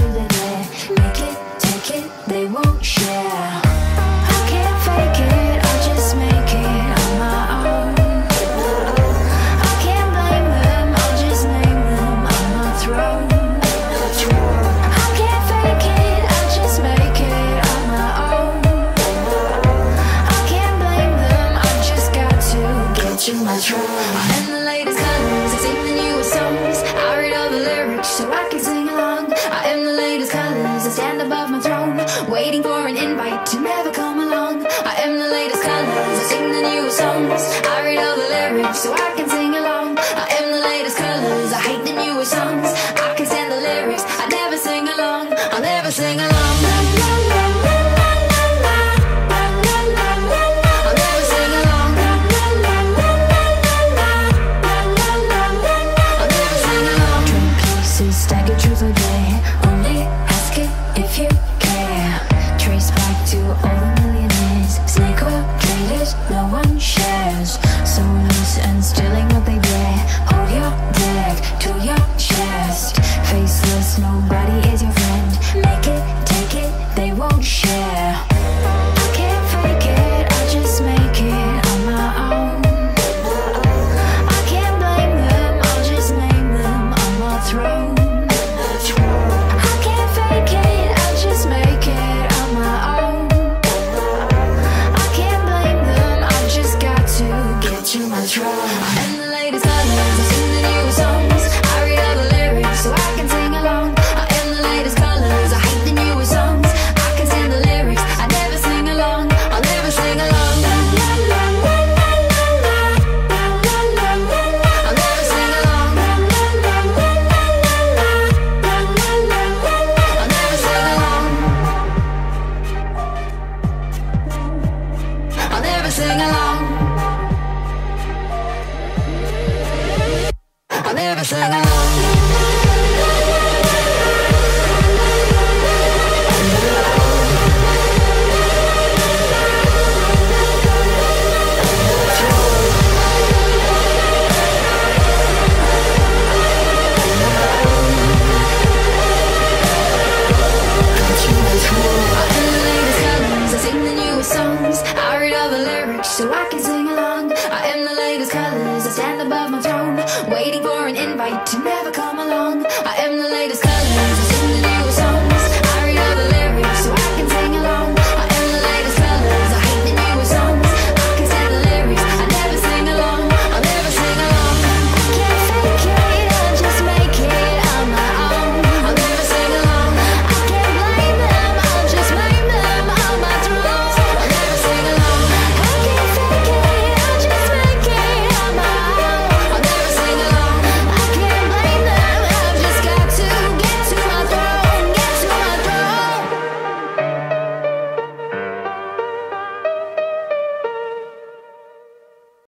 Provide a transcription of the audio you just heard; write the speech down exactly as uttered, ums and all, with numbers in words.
do they dare? Make it, take it, they won't share. I can't fake it, I'll just make it on my own. I can't blame them, I'll just name them on my throne. I can't fake it, I'll just make it on my own. I can't blame them, I've just got to get to my throne. And the latest colors, I sing the newest songs. I read all the lyrics so I can sing along. I am the latest colors, I stand above my throne, waiting for an invite to never come along. I am the latest colors, I sing the newest songs. I read all the lyrics so I can sing along. I am the latest colors, I hate the newest songs. I can stand the lyrics, I never sing along, I'll never sing along.